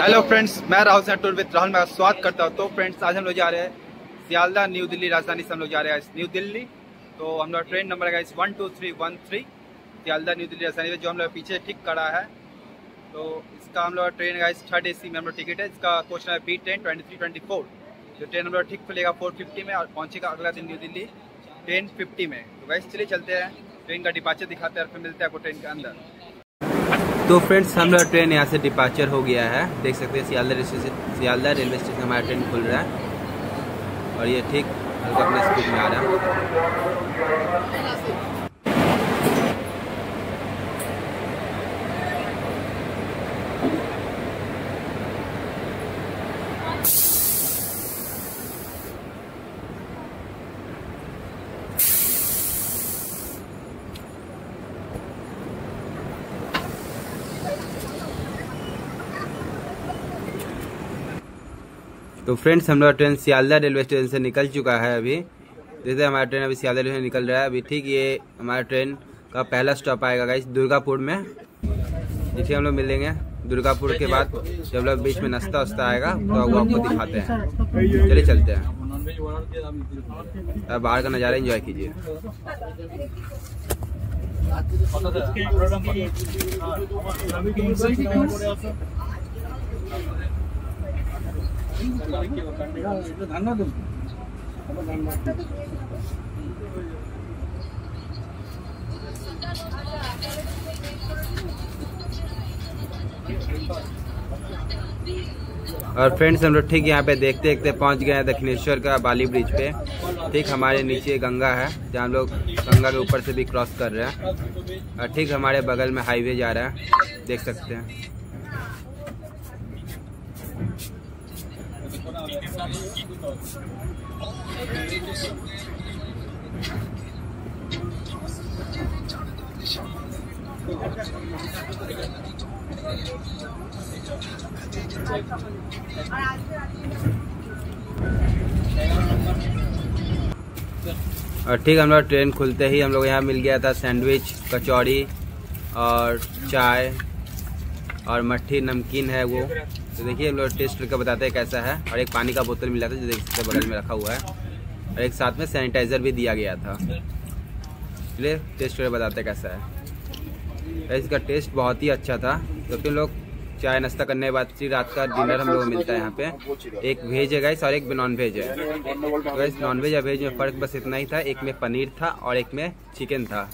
Hello friends, मैं राहुल से tour with Rahul में स्वागत करता हूँ। तो फ्रेंड्स, आज हम लोग जा रहे हैं सियालदा न्यू दिल्ली राजधानी से हम लोग जा रहे हैं न्यू दिल्ली। तो हम लोग ट्रेन नंबर है 12313 सियालदा न्यू दिल्ली राजधानी में, जो हम लोग पीछे ठीक करा है। तो इसका हम लोग ट्रेन गाइस 3rd AC में हम लोग टिकट है। इसका क्वेश्चन है B10 2324। जो ट्रेन हम लोग ठीक खुलेगा 4:50 में और पहुँचेगा अगला दिन न्यू दिल्ली 10:50 में। तो गाइस चलिए चलते हैं, ट्रेन का डिपार्चर दिखाते हैं और फिर मिलते हैं आपको ट्रेन के अंदर। तो फ्रेंड्स, हम लोग ट्रेन यहाँ से डिपार्चर हो गया है। देख सकते हैं सियालदा रेलवे स्टेशन हमारा ट्रेन खुल रहा है और ये ठीक अपने स्पीड में आ रहा है। तो फ्रेंड्स, हम लोग ट्रेन सियालदा रेलवे स्टेशन से निकल चुका है। अभी जैसे हमारा ट्रेन अभी सियालदा रेलवे से निकल रहा है। अभी ठीक ये हमारा ट्रेन का पहला स्टॉप आएगा गाइस दुर्गापुर में, जिसे हम लोग मिलेंगे। दुर्गापुर के बाद जब लोग बीच में नाश्ता वास्ता आएगा तो वो आपको दिखाते हैं। चलिए चलते हैं, अब बाहर का नज़ारा एंजॉय कीजिए। और फ्रेंड्स, हम लोग ठीक यहाँ पे देखते देखते पहुँच गए हैं दक्षिणेश्वर का बाली ब्रिज पे। ठीक हमारे नीचे गंगा है, जहाँ हम लोग गंगा के ऊपर से भी क्रॉस कर रहे हैं। और ठीक हमारे बगल में हाईवे जा रहा है, देख सकते हैं। और ठीक हम लोग ट्रेन खुलते ही हम लोग यहाँ मिल गया था सैंडविच, कचौड़ी और चाय और मट्ठी नमकीन है वो। तो देखिए हम लोग टेस्ट करके बताते हैं कैसा है। और एक पानी का बोतल मिला था जो देख सकते बगल में रखा हुआ है, और एक साथ में सैनिटाइजर भी दिया गया था। चलिए टेस्ट करके बताते हैं कैसा है। इसका टेस्ट बहुत ही अच्छा था। तो फिर लोग चाय नाश्ता करने के बाद फिर रात का डिनर हम लोग मिलता है यहाँ पे। एक वेज है गाइस और एक नॉन वेज है। तो गाइस नॉन वेज और वेज में फ़र्क बस इतना ही था, एक में पनीर था और एक में चिकन था।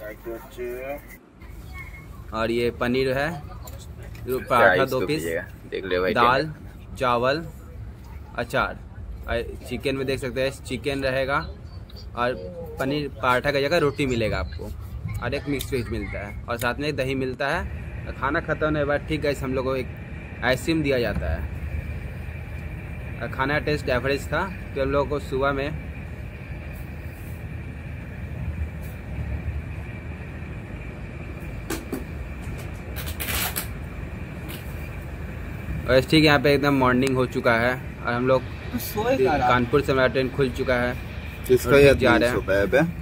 और ये पनीर है, पराठा 2 पीस, दाल, चावल, अचार। और चिकन में देख सकते हैं चिकन रहेगा और पनीर पराठा की जगह रोटी मिलेगा आपको, और एक मिक्स वेज मिलता है और साथ में दही मिलता है। खाना खत्म होने के बाद ठीक है हम लोग को एक आइसक्रीम दिया जाता है। और खाना टेस्ट एवरेज था। तो हम लोगों को सुबह में और ठीक यहाँ पे एकदम मॉर्निंग हो चुका है और हम लोग कानपुर से हमारा ट्रेन खुल चुका है। इसका जा रहे हैं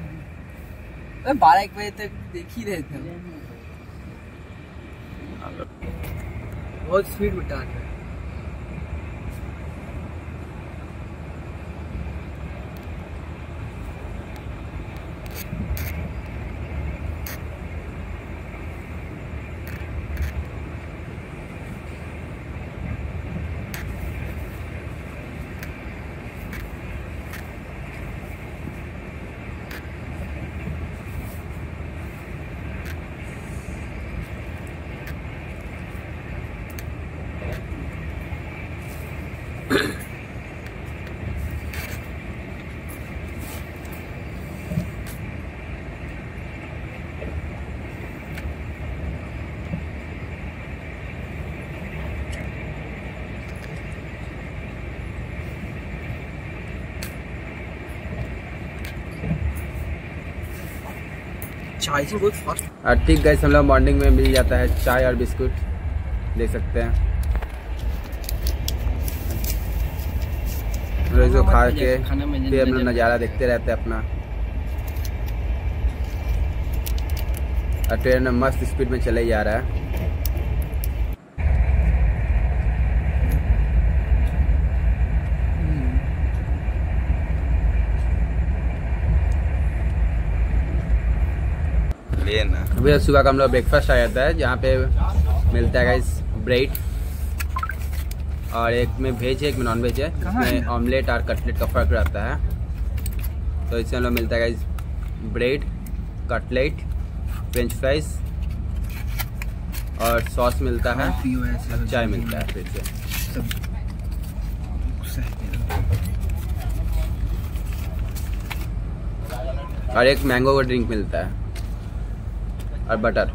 12-1 बजे तक देख ही रहे थे। बहुत स्पीड में टान है। चाय से बहुत फास्ट। और ठीक गाइस, हम लोग मॉर्निंग में मिल जाता है चाय और बिस्कुट, देख सकते हैं। जो खा के फिर हम लोग नज़ारा देखते रहते हैं अपना। और ट्रेन में मस्त स्पीड में चले जा रहा है। अभी सुबह का हम लोग ब्रेकफास्ट आ जाता है, जहाँ पे मिलता है गाइस ब्रेड, और एक में वेज है एक में नॉन वेज है, इसमें ऑमलेट और कटलेट का फ़र्क रहता है। तो इससे हम लोग मिलता है guys bread, cutlet, french fries और सॉस मिलता है, चाय मिलता है फिर से। और एक मैंगो का ड्रिंक मिलता है और बटर।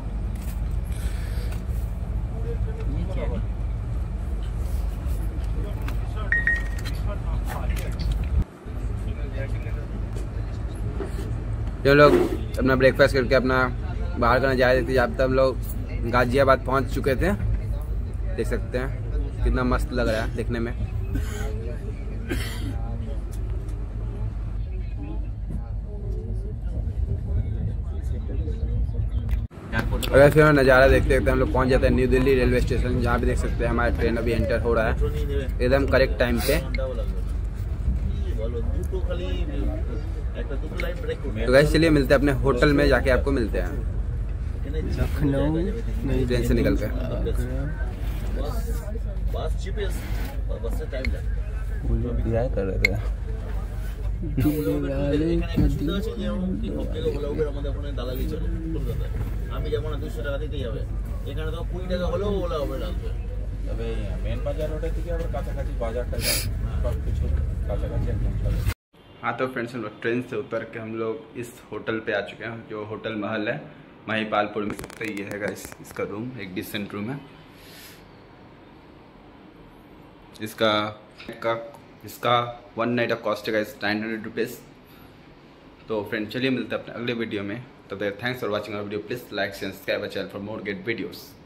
जो लोग अपना ब्रेकफास्ट करके अपना बाहर का नज़ारा देखते, जब तक हम लोग गाजियाबाद पहुंच चुके थे। देख सकते हैं कितना मस्त लग रहा है देखने में। अगर फिर नज़ारा देखते देखते हम लोग पहुंच जाते हैं न्यू दिल्ली रेलवे स्टेशन, जहाँ पे देख सकते हैं हमारा ट्रेन अभी एंटर हो रहा है एकदम करेक्ट टाइम पे। तो गाइस चलिए मिलते हैं अपने होटल में, जाके आपको मिलते हैं लखनऊ ट्रेन से निकल कर। कर रहे थे আমি যেমন 200 টাকা দিতেই হবে, এখানে তো 20 টাকা হলেও ওলা হবে লাগবে। তবে মেন বাজার ওটা থেকে আবার কাছাকাছি বাজারটা সব কিছু কাছাকাছি একদম চলে। हाँ तो फ्रेंड्स, हम लोग ट्रेन से उतर के हम लोग इस होटल पे आ चुके हैं, जो होटल महल है महिपालपुर में। सकते ये है गाइस इसका रूम, एक डिसेंट रूम है। इसका 1 नाइट का कॉस्ट है गाइस 900 रुपीज़। तो फ्रेंड चलिए मिलते हैं अपने अगले वीडियो में। तब तक thanks for watching our video. Please like, subscribe our channel for more get videos.